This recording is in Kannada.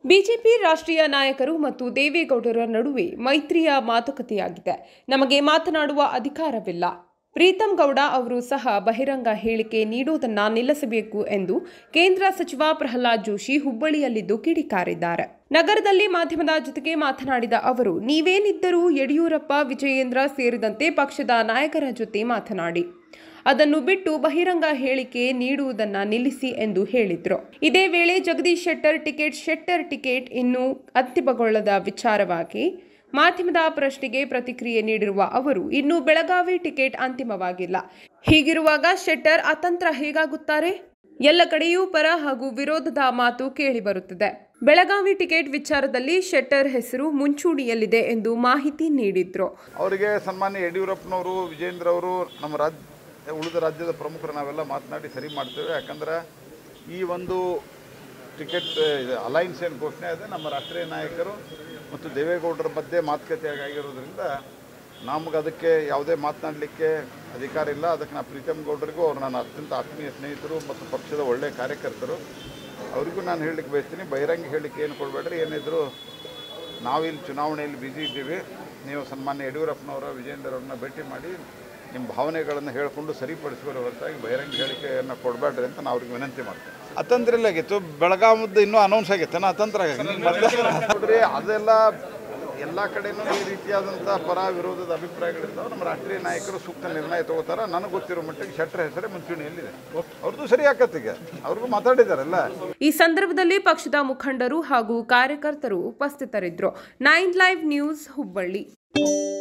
ಬಿಜೆಪಿ ರಾಷ್ಟ್ರೀಯ ನಾಯಕರು ಮತ್ತು ದೇವೇಗೌಡರ ನಡುವೆ ಮೈತ್ರಿಯ ಮಾತುಕತೆಯಾಗಿದೆ. ನಮಗೆ ಮಾತನಾಡುವ ಅಧಿಕಾರವಿಲ್ಲ. ಪ್ರೀತಂ ಗೌಡ ಅವರು ಸಹ ಬಹಿರಂಗ ಹೇಳಿಕೆ ನೀಡುವುದನ್ನ ನಿಲ್ಲಿಸಬೇಕು ಎಂದು ಕೇಂದ್ರ ಸಚಿವ ಪ್ರಹ್ಲಾದ್ ಜೋಶಿ ಹುಬ್ಬಳ್ಳಿಯಲ್ಲಿದ್ದು ಕಿಡಿಕಾರಿದ್ದಾರೆ. ನಗರದಲ್ಲಿ ಮಾಧ್ಯಮದ ಜೊತೆಗೆ ಮಾತನಾಡಿದ ಅವರು, ನೀವೇನಿದ್ದರೂ ಯಡಿಯೂರಪ್ಪ, ವಿಜಯೇಂದ್ರ ಸೇರಿದಂತೆ ಪಕ್ಷದ ನಾಯಕರ ಜೊತೆ ಮಾತನಾಡಿ. ಅದನ್ನು ಬಿಟ್ಟು ಬಹಿರಂಗ ಹೇಳಿಕೆ ನೀಡುವುದನ್ನ ನಿಲ್ಲಿಸಿ ಎಂದು ಹೇಳಿದ್ರು. ಇದೇ ವೇಳೆ ಜಗದೀಶ್ ಶೆಟ್ಟರ್ ಟಿಕೆಟ್ ಇನ್ನೂ ಅಂತಿಮಗೊಳ್ಳದ ವಿಚಾರವಾಗಿ ಮಾಧ್ಯಮದ ಪ್ರಶ್ನೆಗೆ ಪ್ರತಿಕ್ರಿಯೆ ನೀಡಿರುವ ಅವರು, ಇನ್ನೂ ಬೆಳಗಾವಿ ಟಿಕೆಟ್ ಅಂತಿಮವಾಗಿಲ್ಲ. ಹೀಗಿರುವಾಗ ಶೆಟ್ಟರ್ ಅತಂತ್ರ ಹೇಗಾಗುತ್ತಾರೆ? ಎಲ್ಲ ಕಡೆಯೂ ಪರ ಹಾಗೂ ವಿರೋಧದ ಮಾತು ಕೇಳಿ ಬರುತ್ತದೆ. ಬೆಳಗಾವಿ ಟಿಕೆಟ್ ವಿಚಾರದಲ್ಲಿ ಶೆಟ್ಟರ್ ಹೆಸರು ಮುಂಚೂಣಿಯಲ್ಲಿದೆ ಎಂದು ಮಾಹಿತಿ ನೀಡಿದ್ರು. ಅವರಿಗೆ ಸನ್ಮಾನ್ಯ ಯಡಿಯೂರಪ್ಪನವರು, ವಿಜೇಂದ್ರ ಅವರು, ನಮ್ಮ ಉಳಿದ ರಾಜ್ಯದ ಪ್ರಮುಖರು ನಾವೆಲ್ಲ ಮಾತನಾಡಿ ಸರಿ ಮಾಡ್ತೇವೆ. ಯಾಕಂದ್ರೆ ಈ ಒಂದು ಟಿಕೆಟ್ ಅಲೈನ್ಸ್ ಏನು ಘೋಷಣೆ ಇದೆ, ನಮ್ಮ ರಾಷ್ಟ್ರೀಯ ನಾಯಕರು ಮತ್ತು ದೇವೇಗೌಡರ ಮಧ್ಯೆ ಮಾತುಕತೆ ಆಗಿರೋದ್ರಿಂದ ನಮಗೆ ಅದಕ್ಕೆ ಯಾವುದೇ ಮಾತನಾಡಲಿಕ್ಕೆ ಅಧಿಕಾರ ಇಲ್ಲ. ಅದಕ್ಕೆ ನಾನು ಪ್ರೀತಂ ಗೌಡರಿಗೂ, ಅವರು ನನ್ನ ಅತ್ಯಂತ ಆತ್ಮೀಯ ಸ್ನೇಹಿತರು ಮತ್ತು ಪಕ್ಷದ ಒಳ್ಳೆಯ ಕಾರ್ಯಕರ್ತರು, ಅವರಿಗೂ ನಾನು ಹೇಳಲಿಕ್ಕೆ ಬಯಸ್ತೀನಿ, ಬಹಿರಂಗ ಹೇಳಿಕೆ ಏನು ಕೊಡಬೇಡ್ರಿ. ಏನಿದ್ರು ನಾವಿಲ್ಲಿ ಚುನಾವಣೆಯಲ್ಲಿ ಬ್ಯುಸಿ ಇದ್ದೀವಿ. ನೀವು ಸನ್ಮಾನ್ಯ ಯಡಿಯೂರಪ್ಪನವರ, ವಿಜೇಂದ್ರವ್ರನ್ನ ಭೇಟಿ ಮಾಡಿ ನಿಮ್ಮ ಭಾವನೆಗಳನ್ನು ಹೇಳಿಕೊಂಡು ಸರಿಪಡಿಸುವ ಹೊರತಾಗಿ ಬಹಿರಂಗ ಹೇಳಿಕೆಯನ್ನು ಕೊಡಬೇಡ್ರಿ ಅಂತ ನಾವು ಅವ್ರಿಗೆ ವಿನಂತಿ ಮಾಡ್ತೇವೆ. ಅತಂತ್ರ ಆಗಿತ್ತು, ಬೆಳಗಾವಿದ್ದು ಇನ್ನೂ ಅನೌನ್ಸ್ ಆಗೈತೆ, ಅತಂತ್ರ ನೋಡ್ರಿ. ಅದೆಲ್ಲ ಎಲ್ಲ ಕಡೆಯೂ ಈ ರೀತಿಯಾದಂಥ ಪರ ವಿರೋಧದ ಅಭಿಪ್ರಾಯಗಳಿಂದ ನಮ್ಮ ರಾಷ್ಟ್ರೀಯ ನಾಯಕರು ಸೂಕ್ತ ನಿರ್ಣಯ ತಗೋತಾರೆ. ನನಗೆ ಗೊತ್ತಿರೋ ಮಟ್ಟಿಗೆ ಶೆಟ್ಟರ್ ಹೆಸರೇ ಮುಂಚೂಣಿಯಲ್ಲಿದೆ. ಅವ್ರದ್ದು ಸರಿ ಆಕತ್ತೀಗ, ಅವ್ರಿಗೂ ಮಾತಾಡಿದಾರಲ್ಲ. ಈ ಸಂದರ್ಭದಲ್ಲಿ ಪಕ್ಷದ ಮುಖಂಡರು ಹಾಗೂ ಕಾರ್ಯಕರ್ತರು ಉಪಸ್ಥಿತರಿದ್ದರು. 9 ಲೈವ್ ನ್ಯೂಸ್ ಹುಬ್ಬಳ್ಳಿ.